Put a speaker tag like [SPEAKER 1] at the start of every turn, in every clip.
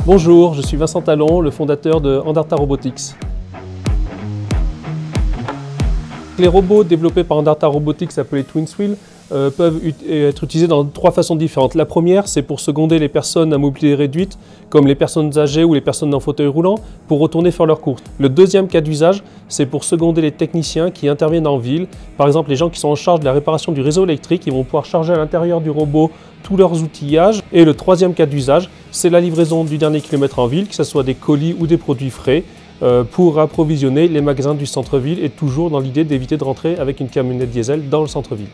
[SPEAKER 1] Bonjour, je suis Vincent Talon, le fondateur de Andarta Robotics. Les robots développés par Andarta Robotics, appelés TwinSwheel, peuvent être utilisés dans trois façons différentes. La première, c'est pour seconder les personnes à mobilité réduite, comme les personnes âgées ou les personnes en fauteuil roulant, pour retourner faire leurs courses. Le deuxième cas d'usage, c'est pour seconder les techniciens qui interviennent en ville. Par exemple, les gens qui sont en charge de la réparation du réseau électrique, ils vont pouvoir charger à l'intérieur du robot tous leurs outillages. Et le troisième cas d'usage, c'est la livraison du dernier kilomètre en ville, que ce soit des colis ou des produits frais, pour approvisionner les magasins du centre-ville et toujours dans l'idée d'éviter de rentrer avec une camionnette diesel dans le centre-ville.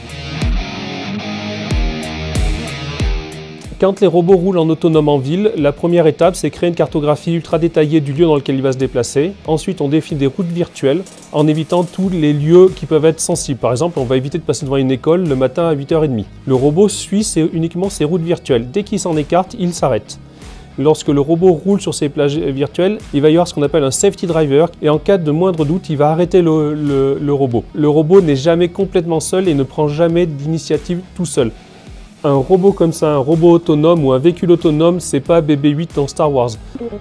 [SPEAKER 1] Quand les robots roulent en autonome en ville, la première étape, c'est créer une cartographie ultra détaillée du lieu dans lequel il va se déplacer. Ensuite, on définit des routes virtuelles en évitant tous les lieux qui peuvent être sensibles. Par exemple, on va éviter de passer devant une école le matin à 8h30. Le robot suit uniquement ses routes virtuelles. Dès qu'il s'en écarte, il s'arrête. Lorsque le robot roule sur ces plages virtuelles, il va y avoir ce qu'on appelle un safety driver et en cas de moindre doute, il va arrêter le robot. Le robot n'est jamais complètement seul et ne prend jamais d'initiative tout seul. Un robot comme ça, un robot autonome ou un véhicule autonome, c'est pas BB-8 dans Star Wars.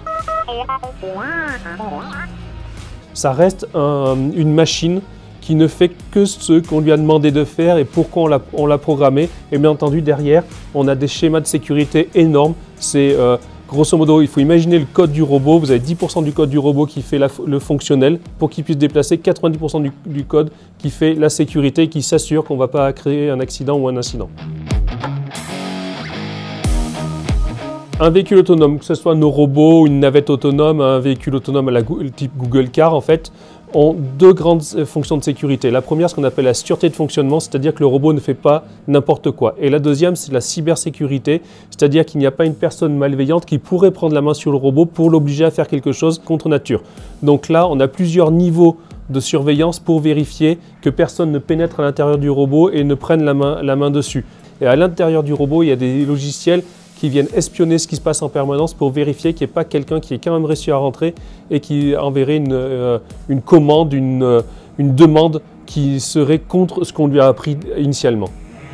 [SPEAKER 1] Ça reste une machine qui ne fait que ce qu'on lui a demandé de faire et pourquoi on l'a programmé. Et bien entendu, derrière, on a des schémas de sécurité énormes. C'est grosso modo, il faut imaginer le code du robot. Vous avez 10% du code du robot qui fait le fonctionnel pour qu'il puisse déplacer 90% du code qui fait la sécurité, qui s'assure qu'on ne va pas créer un accident ou un incident. Un véhicule autonome, que ce soit nos robots, une navette autonome, un véhicule autonome à type Google Car, en fait, ont deux grandes fonctions de sécurité. La première, ce qu'on appelle la sûreté de fonctionnement, c'est-à-dire que le robot ne fait pas n'importe quoi. Et la deuxième, c'est la cybersécurité, c'est-à-dire qu'il n'y a pas une personne malveillante qui pourrait prendre la main sur le robot pour l'obliger à faire quelque chose contre nature. Donc là, on a plusieurs niveaux de surveillance pour vérifier que personne ne pénètre à l'intérieur du robot et ne prenne la main dessus. Et à l'intérieur du robot, il y a des logiciels qui viennent espionner ce qui se passe en permanence pour vérifier qu'il n'y ait pas quelqu'un qui ait quand même réussi à rentrer et qui enverrait une commande, une demande qui serait contre ce qu'on lui a appris initialement.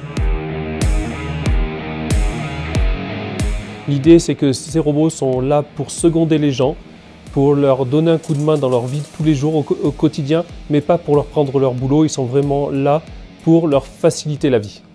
[SPEAKER 1] L'idée, c'est que ces robots sont là pour seconder les gens, pour leur donner un coup de main dans leur vie de tous les jours au quotidien, mais pas pour leur prendre leur boulot. Ils sont vraiment là pour leur faciliter la vie.